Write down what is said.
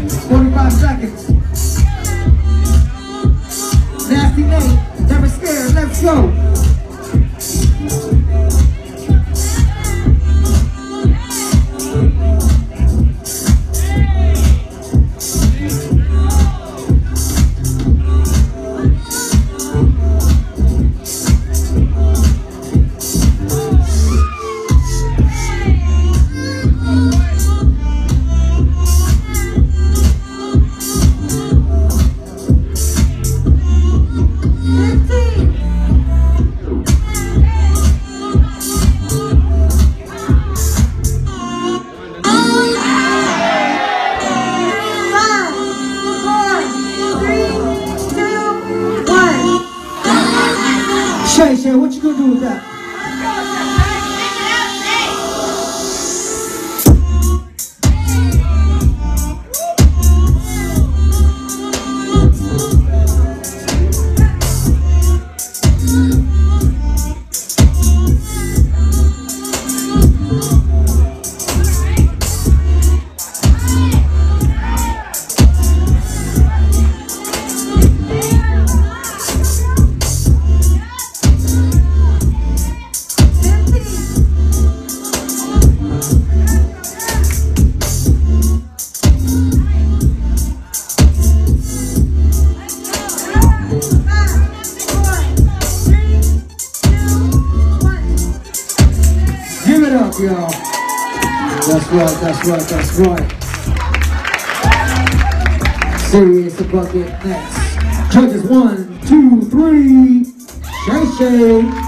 45 seconds. Nasty Nate, never scared, let's go. Shay, what you gonna do with that? Give it up, y'all. That's right. Serious the bucket next. Judges 1, 2, 3. Shay.